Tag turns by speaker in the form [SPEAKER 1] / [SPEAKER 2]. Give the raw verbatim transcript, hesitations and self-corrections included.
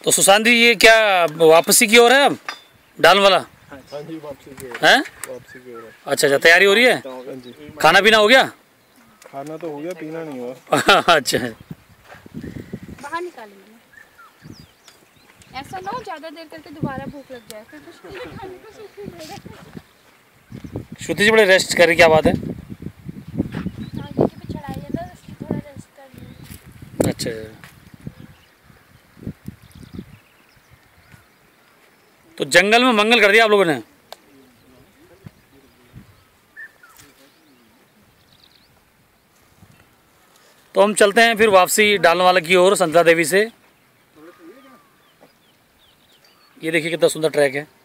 [SPEAKER 1] तो सुशांत जी ये क्या वापसी की ओर है अब डाल वाला?
[SPEAKER 2] हाँ जी, वापसी की ओर
[SPEAKER 1] है।
[SPEAKER 2] वापसी की ओर।
[SPEAKER 1] अच्छा अच्छा, तैयारी हो रही है?
[SPEAKER 2] हाँ जी।
[SPEAKER 1] खाना पीना हो गया?
[SPEAKER 2] खाना तो हो गया, पीना नहीं हुआ।
[SPEAKER 1] अच्छा,
[SPEAKER 3] बाहर निकालेंगे, ऐसा ना हो ज्यादा देर करके दोबारा भूख लग जाए फिर कुछ नहीं खाने को सूख मिलेगा।
[SPEAKER 1] श्रुति जी बड़े रेस्ट कर रही, क्या बात है?
[SPEAKER 3] हाँ क्योंकि पे चढ़ाई है ना, उसकी थोड़ा रेस्ट करनी है।
[SPEAKER 1] अच्छा, तो जंगल में मंगल कर दिया आप लोगों ने। तो हम चलते हैं फिर वापसी डालनवाला की ओर संतरा देवी से। ये देखिए कितना सुंदर ट्रैक है।